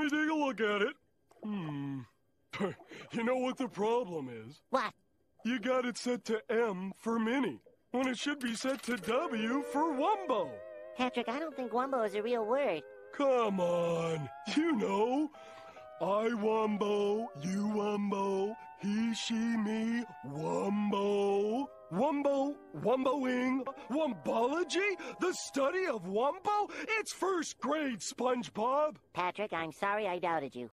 me take a look at it. You know what the problem is? What? You got it set to M for Minnie, when it should be set to W for Wumbo. Patrick, I don't think Wumbo is a real word. Come on, you know. I Wumbo, you Wumbo, he, she, me, Wumbo. Wumbo, Wumboing, Wumbology? The study of Wumbo? It's first grade, SpongeBob. Patrick, I'm sorry I doubted you.